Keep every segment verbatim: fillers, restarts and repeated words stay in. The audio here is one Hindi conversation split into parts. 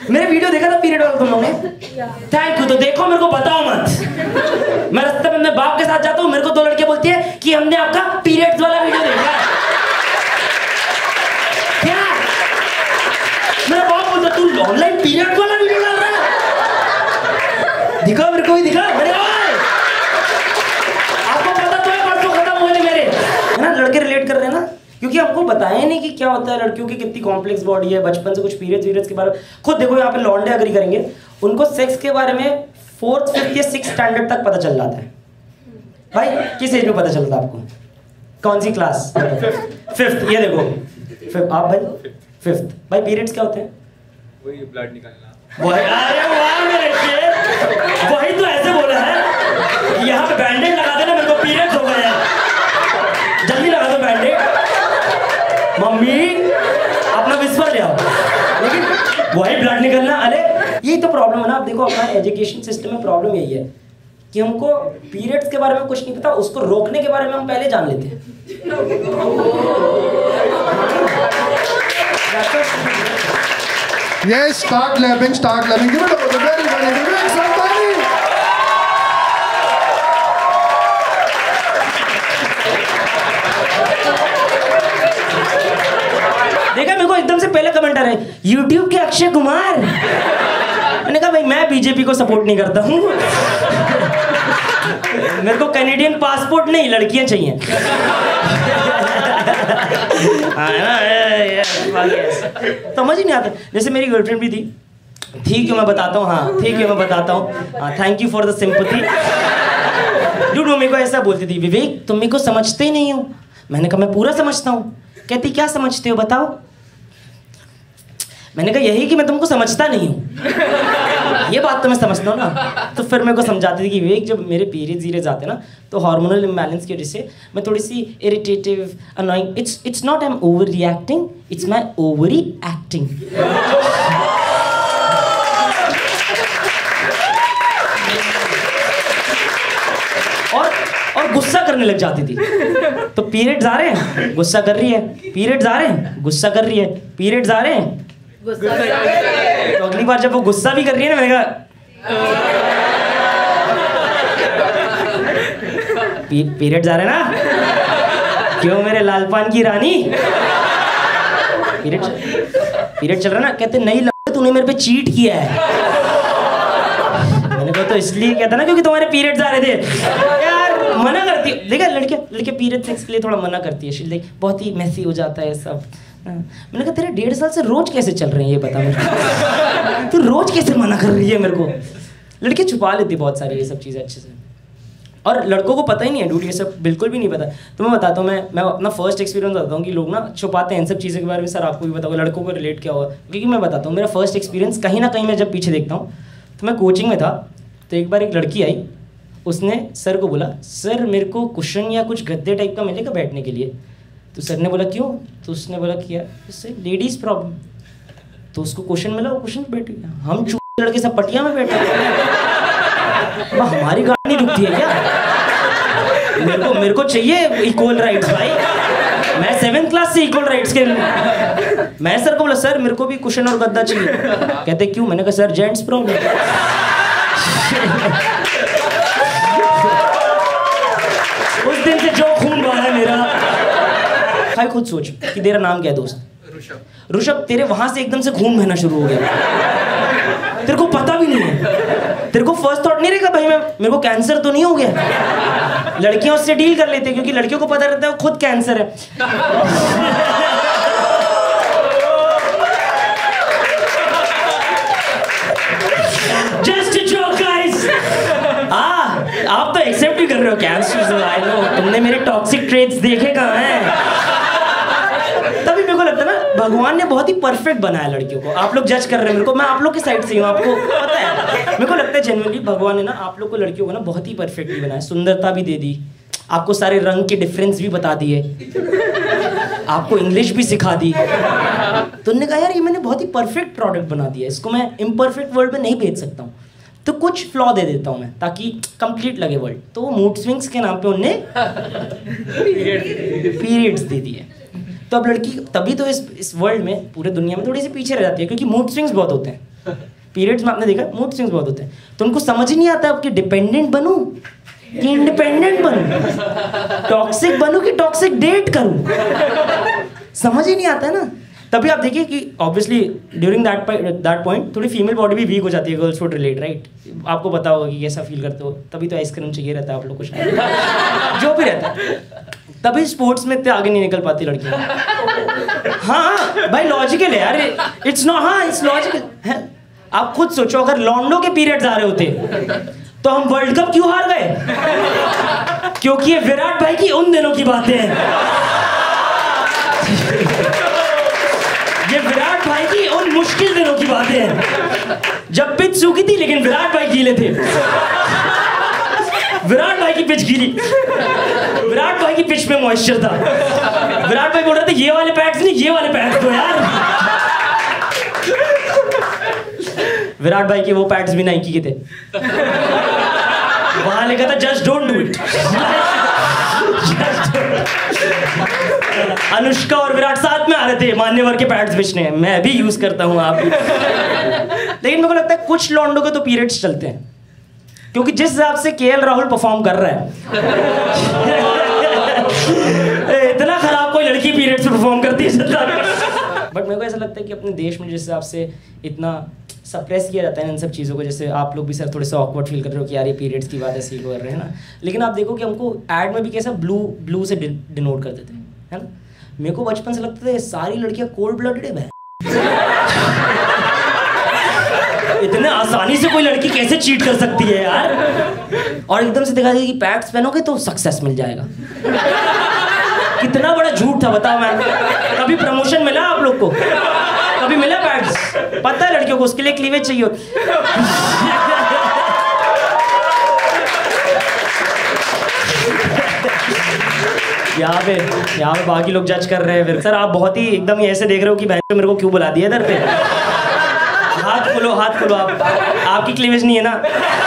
मेरे वीडियो देखा था पीरियड वाला तुम लोगों ने? Thank you. तो देखो मेरे को बताओ मत। मैं रास्ते में अपने बाप के साथ जाता हूँ, मेरे को दो लड़कियां बोलती है कि हमने आपका पीरियड्स वाला वीडियो देखा है। क्या? मेरा बाप बोलता तू ऑनलाइन पीरियड वाला वीडियो डाल रहा है? दिखा मेरे को ही दिखा। मेरे आपको पता तो है परसों खत्म होने मेरे, है ना? लड़के रिलेट कर रहे हैं ना, क्योंकि हमको बताया नहीं कि क्या होता है लड़कियों की कितनी कॉम्प्लेक्स बॉडी है। बचपन से कुछ पीरियड्स वीरियड्स के बारे में खुद देखो, यहाँ पे लॉन्डे अग्री करेंगे, उनको सेक्स के बारे में फोर्थ फिफ्थ या सिक्स स्टैंडर्ड तक पता चल जाता है। भाई किस एज में पता चलता है आपको? कौन सी क्लास? फिफ्थ। ये देखो फिफ्थ। आप भाई फिफ्थ। भाई पीरियड्स क्या होते हैं? वही ब्लड निकलना। वही। अरे वाह मेरे शेर, वही तो ऐसे बोला है। यहाँ पे बैंडेज लगा देना, मेरे को पीरियड्स हो गए हैं, जल्दी लगा दो बैंडेज। मम्मी अपना विस्पर ले आओ। लेकिन वही ब्लड निकलना। अरे यही तो प्रॉब्लम है ना। आप देखो अपना एजुकेशन सिस्टम में प्रॉब्लम यही है कि हमको पीरियड्स के बारे में कुछ नहीं पता, उसको रोकने के बारे में हम पहले जान लेते हैं। Yes, start clapping, start clapping. Give it up to very funny. Give it somebody. देखा मेरे को एकदम से पहले कमेंट आ रहे हैं, YouTube के अक्षय कुमार। मैंने कहा भाई मैं बीजेपी को सपोर्ट नहीं करता हूँ। मेरे को कैनेडियन पासपोर्ट नहीं, लड़कियां चाहिए। समझ ही नहीं आता। जैसे मेरी गर्लफ्रेंड भी थी। ठीक है मैं बताता हूँ। हाँ ठीक है मैं बताता हूँ। Thank you for the sympathy. Dude वो मेरे को ऐसा बोलती थी, विवेक तुम मेरे को समझते ही नहीं हो। मैंने कहा मैं पूरा समझता हूँ। कहती क्या समझते हो बताओ। मैंने कहा यही कि मैं तुमको समझता नहीं हूँ। ये बात तो मैं समझता हूँ ना। तो फिर मेरे को समझाती थी कि विवेक जब मेरे पीरियड्स वीरियड्स आते हैं ना, तो हार्मोनल इम्बैलेंस की वजह से मैं थोड़ी सी irritative, annoying. It's it's not I am over reacting, it's my ovary acting. और और गुस्सा करने लग जाती थी। तो पीरियड्स आ रहे हैं, गुस्सा कर रही है। पीरियड्स आ रहे हैं, गुस्सा कर रही है। पीरियड्स आ रहे हैं, गुस्सा कर रही है। तो अगली बार जब वो गुस्सा भी कर रही है ना, मैंने कहा पीरियड्स आ रहे हैं ना, क्यों मेरे लालपान की रानी? पीरियड पीरियड चल रहा ना? कहते नहीं लगता तूने मेरे पे चीट किया है। मैंने कहा तो इसलिए कहता ना क्योंकि तुम्हारे पीरियड्स आ रहे थे। यार मना करती है। देखा लड़कियां लड़कियां पीरियड सेक्स के लिए थोड़ा मना करती है। शील बहुत ही मैसी हो जाता है सब। मैंने कहा तेरे डेढ़ साल से रोज कैसे चल रहे हैं ये बता मेरे को। तू रोज कैसे मना कर रही है मेरे को? लड़कियां छुपा लेती बहुत सारी ये सब चीज़ें अच्छे से, और लड़कों को पता ही नहीं है डूड, ये सब बिल्कुल भी नहीं पता। तो मैं बताता हूँ, मैं मैं अपना फर्स्ट एक्सपीरियंस बताता हूँ कि लोग ना छुपाते हैं इन सब चीज़ों के बारे में। सर आपको भी पता होगा, लड़कों को रिलेट क्या होगा, क्योंकि मैं बताता हूँ मेरा फर्स्ट एक्सपीरियंस कहीं ना कहीं मैं जब पीछे देखता हूँ। तो मैं कोचिंग में था, तो एक बार एक लड़की आई, उसने सर को बोला सर मेरे को कुशन या कुछ गद्दे टाइप का मिलेगा बैठने के लिए। तो सर ने बोला क्यों? तो उसने बोला कि यार इससे लेडीज़ प्रॉब्लम। तो उसको क्वेश्चन मिला, वो क्वेश्चन बैठी। हम चूहे लड़के सब पटिया में बैठे, हमारी गाड़ी नहीं रुकती है क्या? मेरे को मेरे को चाहिए इक्वल राइट्स भाई। मैं सेवेंथ क्लास से इक्वल राइट्स के। मैं सर को बोला सर मेरे को भी कुशन और गद्दा चाहिए। कहते क्यों? मैंने कहा सर जेंट्स प्रॉब्लम। उस दिन से जो खून बहा है मेरा। भाई खुद सोच कि तेरा नाम क्या है दोस्त? ऋषभ। ऋषभ तेरे वहां से एकदम से खून बहना शुरू हो गया, तेरे को पता भी नहीं है। तेरे को फर्स्ट थॉट नहीं रहेगा भाई मैं मेरे को कैंसर तो नहीं हो गया। लड़कियां उससे डील कर लेती है क्योंकि लड़कियों को पता रहता है वो खुद कैंसर है। Just joke guys. आ आप तो एक्सेप्ट ही कर रहे हो कैंसर। आई नो तुमने मेरे टॉक्सिक ट्रेट्स देखे कहाँ हैं। तभी मेरे को लगता है ना भगवान ने बहुत ही परफेक्ट बनाया लड़कियों को। आप लोग जज कर रहे हैं मेरे को, मैं आप लोग की साइड से हूँ, आपको पता है। मेरे को लगता है जेन्युइनली भगवान ने ना आप लोग को लड़कियों को ना बहुत ही परफेक्टली बनाया। सुंदरता भी दे दी, आपको सारे रंग के डिफरेंस भी बता दिए, आपको इंग्लिश भी सिखा दी। तो उन्होंने कहा यार ये मैंने बहुत ही परफेक्ट प्रोडक्ट बना दिया, इसको मैं इम्परफेक्ट वर्ल्ड में नहीं भेज सकता हूँ, तो कुछ फ्लॉ दे देता हूँ मैं ताकि कंप्लीट लगे वर्ल्ड। तो वो मूड स्विंग्स के नाम पे उनने पीरियड्स दे दिए। तो अब लड़की तभी तो इस इस वर्ल्ड में पूरे दुनिया में थोड़ी सी पीछे रह जाती है क्योंकि मूड स्विंग्स बहुत होते हैं। पीरियड्स में आपने देखा मूड स्विंग्स बहुत होते हैं, तो उनको समझ ही नहीं आता आपके डिपेंडेंट बनूं कि इंडिपेंडेंट बनूं, टॉक्सिक बनूं कि टॉक्सिक डेट करूं, समझ ही नहीं आता है ना। तभी आप देखिए कि obviously during that that point थोड़ी फीमेल बॉडी भी वीक हो जाती है, गर्ल्स वुड रिलेट राइट। आपको पता होगा कि कैसा फील करते हो, तभी तो आइसक्रीम चाहिए रहता है आप लोग को शायद, जो भी रहता है, तभी स्पोर्ट्स में इतने आगे नहीं निकल पाती लड़कियाँ। हाँ भाई लॉजिकल है यार, इट्स नॉट, हाँ इट्स लॉजिकल है। आप खुद सोचो अगर लॉन्डो के पीरियड्स आ रहे होते तो हम वर्ल्ड कप क्यों हार गए? क्योंकि ये विराट भाई की उन दिनों की बातें हैं, ये विराट भाई की उन मुश्किल दिनों की बातें हैं जब पिच सूखी थी लेकिन विराट भाई गीले थे। विराट भाई की पिच गीली, विराट भाई की पिच में मॉइस्चर था। विराट भाई बोल रहे थे ये वाले पैड्स नहीं ये वाले पैड्स दो यार। विराट भाई के वो पैड्स भी नाइकी के थे, वहां लिखा था just don't do it. Anushka और विराट साथ में आ रहे थे मान्यवर के पैड्स बेचने, मैं भी यूज करता हूँ आप भी। लेकिन मेरे को लगता है कुछ लॉन्डो के तो पीरियड्स चलते हैं, क्योंकि जिस हिसाब से केएल राहुल परफॉर्म कर रहा है इतना खराब कोई लड़की पीरियड्स में परफॉर्म करती है। बट मेरे को ऐसा लगता है कि अपने देश में जिस हिसाब से इतना सप्रेस किया जाता है इन सब चीज़ों को, जैसे आप लोग भी सर थोड़े से ऑकवर्ड फील कर रहे हो कि यार ये पीरियड्स की बात ऐसे ही कर रहे हैं ना, लेकिन आप देखो कि हमको एड में भी कैसा ब्लू ब्लू से डिनोट करते थे, है ना। मेरे को बचपन से लगता था सारी लड़कियां कोल्ड ब्लडेड है, इतने आसानी से कोई लड़की कैसे चीट कर सकती है यार। और एकदम से देखा जाए कि पैड्स पहनोगे तो सक्सेस मिल जाएगा। कितना बड़ा झूठ था बताओ मैम। कभी प्रमोशन मिला आप लोग को? कभी मिला पैड्स? पता है लड़कियों को उसके लिए क्लीवेज चाहिए होती। यहाँ पे यहाँ पे बाकी लोग जज कर रहे हैं फिर। सर आप बहुत ही एकदम ही ऐसे देख रहे हो कि बहन मेरे को क्यों बुला दिया इधर पे। हाथ खोलो हाथ खोलो, आप आपकी क्लीवेज नहीं है ना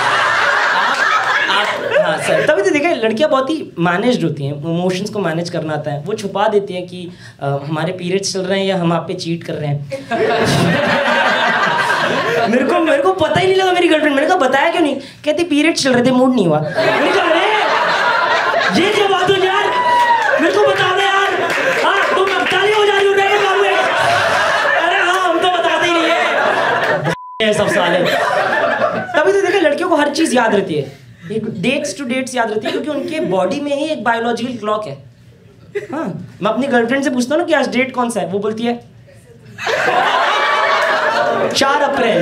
आप, हाँ सर। तभी तो देखा लड़कियां बहुत ही मैनेज्ड होती हैं, इमोशंस को मैनेज करना आता है। वो छुपा देती हैं कि आ, हमारे पीरियड्स चल रहे हैं या हम आप पे चीट कर रहे हैं। मेरे को मेरे को पता ही नहीं लगा। मेरी गर्लफ्रेंड मैंने कहा बताया क्यों नहीं? कहती पीरियड्स चल रहे थे मूड नहीं हुआ। मैंने कहा अरे ये क्या बात हो यार, मेरे को बता दे यार। हाँ तुम अब ताली हो जा रही हो रे बाबू। अरे हाँ हम तो बताते ही नहीं है सब साले। तभी तो देखा लड़कियों को हर चीज याद रहती है, डेट्स टू डेट्स याद रहती है, क्योंकि उनके बॉडी में ही एक बायोलॉजिकल क्लॉक है। हाँ मैं अपनी गर्लफ्रेंड से पूछता हूँ ना कि आज डेट कौन सा है, वो बोलती है चार अप्रैल।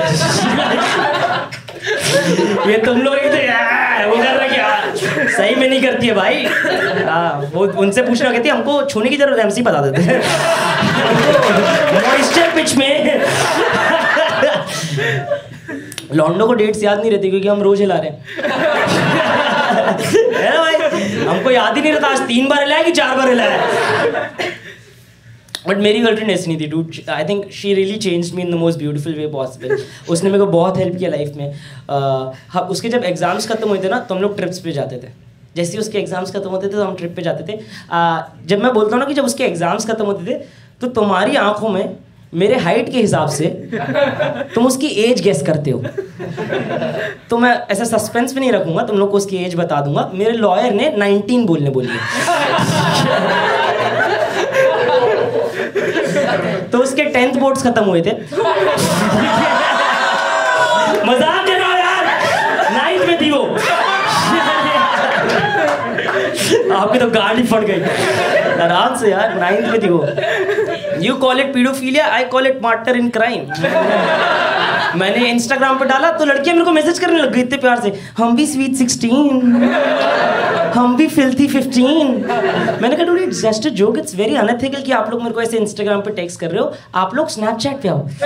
ये तुम लोग तो वो कर रहा क्या सही में नहीं करती है भाई। हाँ वो उनसे पूछना कहती है हमको छूने की जरूरत है, हमसे बता देते हैं मॉइस्चर पिच में। लॉन्डो को डेट्स याद नहीं रहती क्योंकि हम रोज हिला रहे हैं है ना भाई। हमको याद ही नहीं रहता आज तीन बार हिलाया कि चार बार हिलाया। बट मेरी गर्लफ्रेंड ऐसी नहीं थी dude. I think she really changed me in the most beautiful way possible. उसने मेरे को बहुत हेल्प किया लाइफ में। uh, उसके जब एग्जाम्स खत्म हुए थे ना तो हम लोग ट्रिप्स पे जाते थे। जैसे ही उसके एग्जाम्स खत्म होते थे तो हम ट्रिप पे जाते थे। uh, जब मैं बोलता हूँ ना कि जब उसके एग्जाम्स खत्म होते थे तो तुम्हारी आंखों में मेरे हाइट के हिसाब से तुम उसकी एज गेस करते हो। तो मैं ऐसा सस्पेंस में नहीं रखूंगा, तुम लोग को उसकी एज बता दूंगा। मेरे लॉयर ने नाइनटीन बोलने बोली तो उसके टेंथ बोर्ड्स खत्म हुए थे। मजाक कर रहा हूं यार, नाइन्थ में थी वो। आपकी तो गाड़ी फट गई आराम से यार, नाइन्थ में थी वो। You call it paedophilia, I call it partner in crime. मैंने इंस्टाग्राम पे डाला तो लड़कियां मेरे को मैसेज करने लग गई इतने प्यार से, हम भी स्वीट सिक्सटीन, हम भी फिल्थी फिफ्टीन। मैंने कहा dude it's just a joke, it's very unethical कि आप लोग मेरे को ऐसे इंस्टाग्राम पे टेक्स्ट कर रहे हो, आप लोग स्नैपचैट पे आओ।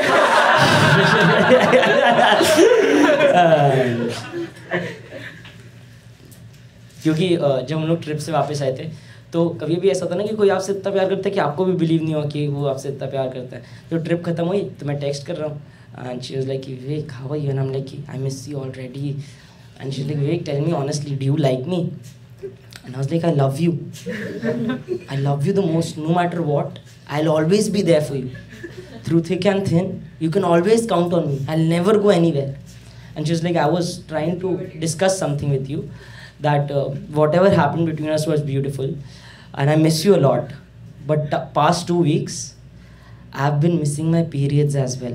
क्योंकि जब हम लोग ट्रिप से वापस आए थे तो कभी भी ऐसा होता ना कि कोई आपसे इतना प्यार करता है कि आपको भी बिलीव नहीं हो कि वो आपसे इतना प्यार करता है। तो ट्रिप खत्म हुई तो मैं टेक्स्ट कर रहा हूँ and she was like Vivek how are you, and I am like I miss you already, and she is like Vivek tell me honestly do you like me, and I was like I love you, I love you the most, no matter what I will always be there for you. through thick and thin, you can always count on me. I'll never go anywhere. And she was like, I was trying to discuss something with you, that uh, whatever happened between us was beautiful, and I miss you a lot. But the past two weeks, I've been missing my periods as well.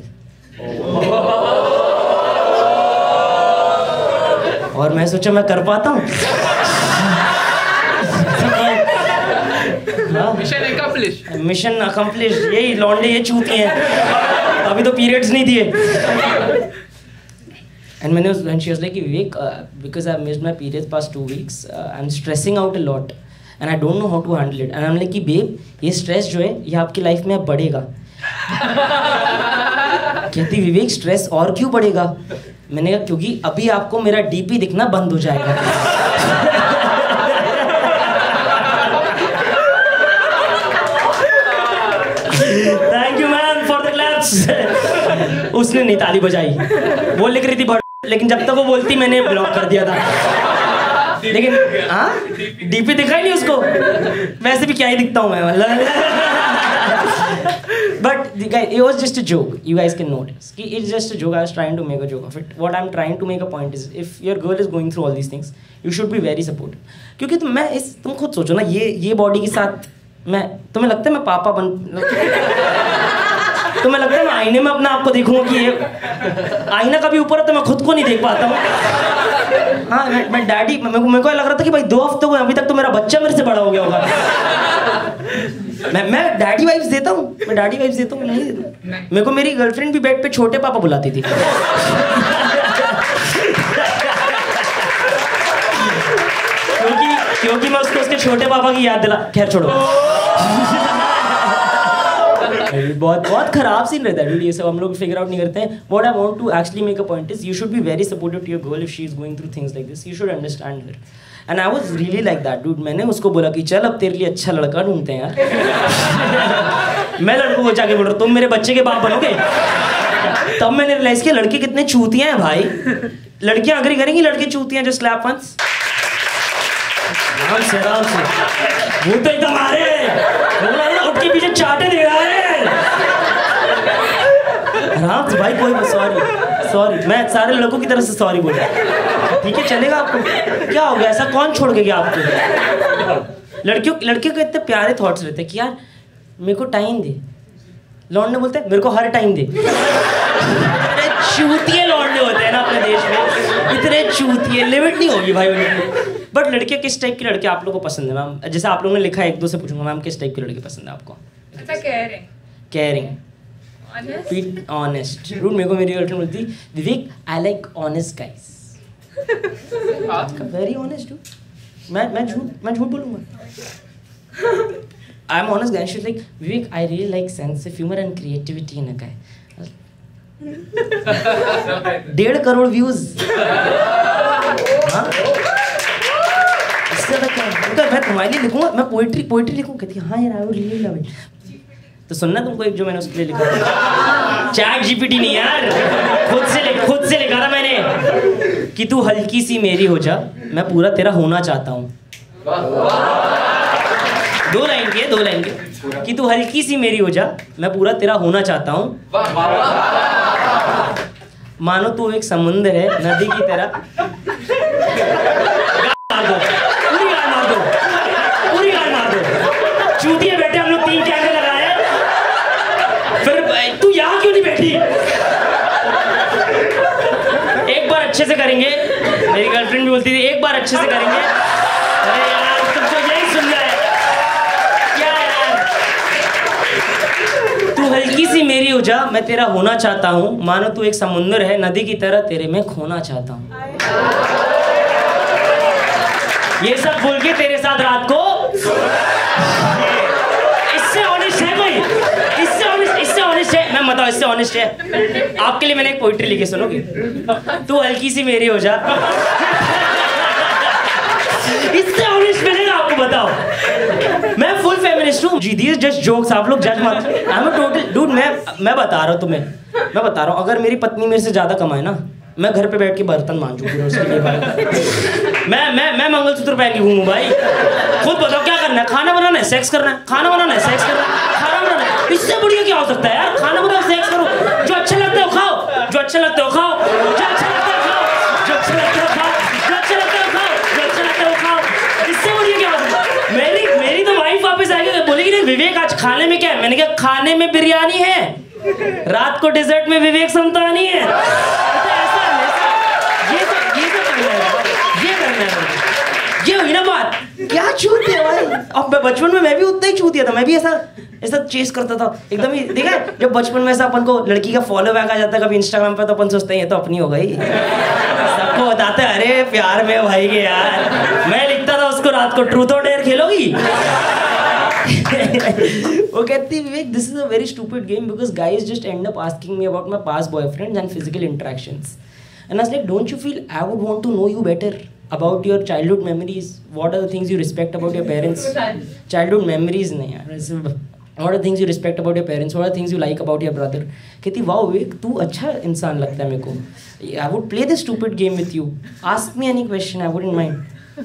और मैं सोचा मैं कर पाता हूँ. Mission accomplish. Mission accomplish. यही लौंडे ये चूती हैं. अभी तो पीरियड्स नहीं दिए. And when, was, when she was like, Vivek, uh, because I've missed my periods past two weeks, uh, I'm stressing out a lot and I don't know how to handle it. And I'm like, babe, ये stress जो है ये आपकी लाइफ में अब बढ़ेगा. कहती विवेक स्ट्रेस और क्यों बढ़ेगा? मैंने कहा क्योंकि अभी आपको मेरा डीपी दिखना बंद हो जाएगा. Thank you ma'am for the claps. उसने नहीं ताली बजाई. वो लिख रही थी बड़, लेकिन जब तक वो बोलती मैंने ब्लॉक कर दिया था. लेकिन हाँ डीपी दिखा ही नहीं उसको. वैसे भी क्या ही दिखता हूँ मैं मतलब. But the guy, it was just a joke. You guys can notice. It's just a joke. I was trying to make a joke of it. What I'm trying to make a point is, if your girl is going through all these things, you should be very supportive. क्योंकि तुम मैं इस तुम खुद सोचो ना, ये ये बॉडी के साथ मैं तुम्हें लगता है मैं पापा बन तुम्हें लगता है मैं आईने में अपना आपको देखूंगा कि ये आईना कभी ऊपर है तो मैं खुद को नहीं देख पाता हूँ. हाँ मैं, मैं डैडी मेरे को मेरे को लग रहा था कि भाई दो हफ्ते हुए अभी तक तो मेरा बच्चा मेरे से बड़ा हो गया होगा. मैं मैं डैडी वाइब्स देता हूँ. मैं डैडी वाइब्स देता हूँ नहीं देता. मेरे को मेरी गर्लफ्रेंड भी बेड पे छोटे पापा बुलाती थी. क्योंकि क्योंकि मैं उसको उसके छोटे पापा की याद दिला. खैर छोड़ो. बहुत बहुत खराब सीन रहता है ये सब. हम लोग फिगर आउट नहीं करते हैं. What I want to actually make a point is, you should be very supportive to your girl if she is going through things like this. You should understand her. And I was really like that dude. मैंने उसको बोला कि चल अब तेरे लिए अच्छा लड़का ढूंढते हैं यार. मैं लड़कों को जाके बोल रहा हूँ तुम मेरे बच्चे के बाप बनोगे. तब मैंने रियलाइज किया लड़के कितने चूतियां हैं भाई. लड़कियां अग्री करेंगी लड़के चूतियां. Just clap once. आराम से आराम से. वो तो एकदम आ रहे हैं. उठ के पीछे चाटे दे रहा है. आराम से भाई. कोई सॉरी सॉरी. मैं सारे लड़कों की तरफ से सॉरी बोल रहा हूँ. ठीक है चलेगा आपको. क्या हो गया? ऐसा कौन छोड़ के गया आपको? लड़कियों लड़कियों के इतने प्यारे थॉट्स रहते हैं कि यार मेरे को टाइम दे. लौंडे बोलते हैं मेरे को हर टाइम दे. इतने चूतिए लौंडे होते हैं ना अपने देश में. इतने चूतिए. लिमिट नहीं होगी भाई उनकी. बट लड़के किस टाइप की लड़के आप लोगों को पसंद है मैम? जैसे आप लोगों ने लिखा है, एक दो से पूछूंगा मैम किस टाइप की लड़के पसंद है आपको? अच्छा केयरिंग. केयरिंग. ऑनेस्ट. रूट मेरे को मेरी गर्लफ्रेंड बोलती Vivek I like honest guys. Very honest do. मैं मैं झूठ मैं झूठ बोलूंगा. I am honest guys. She is like Vivek I really like sense of humour and creativity in a guy. डेढ़ करोड़ व्यूज. हाँ इससे तक क्या? मैं तुम्हारे लिए लिखूंगा. मैं पोइट्री पोइट्री लिखूँ. कहती हाँ यार I would really love it. तो सुनना तुमको एक जो मैंने उसके लिए लिखा. चैट जीपीटी नहीं यार. खुद से खुद से लिखा था मैंने कि तू हल्की सी मेरी हो जा मैं पूरा तेरा होना चाहता हूँ. दो लाइन के दो लाइन के कि तू हल्की सी मेरी हो जा मैं पूरा तेरा होना चाहता हूँ. मानो तू एक समुंदर है नदी की तरह. मार दो पूरी गाल मार दो. पूरी गाल मार दो. चूतिए बैठे हम लोग तीन कैमरे लगाए. फिर तू यहाँ क्यों नहीं बैठी? एक बार अच्छे से करेंगे. मेरी गर्लफ्रेंड भी बोलती थी एक बार अच्छे से करेंगे. अरे यार तुमको यही सुनना है क्या यार? तू हल्की सी मेरी हो जा मैं तेरा होना चाहता हूँ. मानो तू एक समुंदर है नदी की तरह तेरे में खोना चाहता हूँ. ये सब बोल के तेरे साथ रात को. इससे ऑनेस्ट है कोई? इससे ऑनेस्ट इससे ऑनेस्ट है? मैं बताओ इससे ऑनेस्ट है? आपके लिए मैंने एक पोइट्री लिखी सुनोगे? तू हल्की सी मेरी हो जा. इससे ऑनेस्ट मिलेगा आपको? बताओ. मैं फुल फेमिनिस्ट हूँ. जी दीज जस्ट जोक्स. आप लोग जज मत. I am a total dude. मैं मैं बता रहा हूँ तुम्हें. मैं बता रहा हूँ अगर मेरी पत्नी मेरे से ज्यादा कमाए ना मैं घर पे बैठ के बर्तन मांजू उसके लिए भाई. मैं मैं मैं मंगलसूत्र पहन के घूमूं भाई. खुद बताओ क्या करना है? खाना बनाना है, सेक्स करना है. खाना बनाना है, सेक्स करना है. खाना बनाना है. इस इससे बढ़िया क्या हो सकता है यार? खाना बनाओ, सेक्स करो, जो अच्छा लगता है खाओ, जो अच्छा लगता है खाओ, जो अच्छा लगता है खाओ, जो अच्छा लगता है खाओ, जो अच्छा लगता है खाओ, जो अच्छा लगता है खाओ। इससे बढ़िया क्या हो सकता है? मेरी मेरी तो वाइफ वापस आएगी, बोलेगी नहीं विवेक आज खाने में क्या है? मैंने कहा खाने में बिरयानी है, रात को डेजर्ट में विवेक संतानी है। ऐसा ये सब ये सब करना है, ये करना है, ये हुई ना बात। क्या छूट दिया भाई? अब बचपन में मैं भी उतना ही छूट दिया था, मैं भी ऐसा ऐसा चेस करता था एकदम ही। देखा है जब बचपन में ऐसा अपन को लड़की का फॉलो बैक आ जाता है कभी इंस्टाग्राम पे, तो अपन सोचते हैं ये तो अपनी हो गई। सबको बताते हैं अरे प्यार में भाई के यार। मैं लिखता था उसको रात को ट्रूथ और डेयर खेलोगी? वो कहती Vivek this is a very stupid game because guys just end up asking me about my past boyfriends and physical interactions and I was like don't you feel I would want to know you better about your childhood memories. What are the things you respect about your parents? Childhood memories नहीं यार, what are the things you respect about your parents? What are the things you like about your brother? कहती वाओ विवेक तू अच्छा इंसान लगता है मेरे को, I would play this stupid game with you. Ask me any question, I wouldn't mind.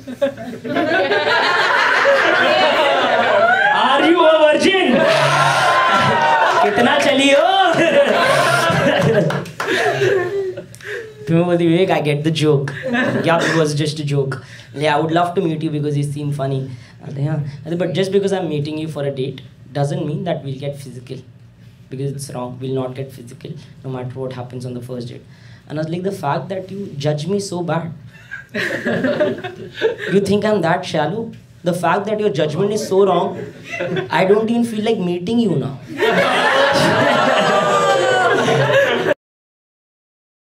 Are you a virgin? कितना चली हो? मैं बोलती Vivek I get the joke, yeah it was just a joke, yeah I would love to meet you because you seem funny. But just because I am meeting you for a date doesn't mean that will get physical, because it's wrong, will not get physical no matter what happens on the first date. And I was like the fact that you जज me so bad, you think I'm that shallow? The fact that your judgment is so wrong, I don't even feel like meeting you now.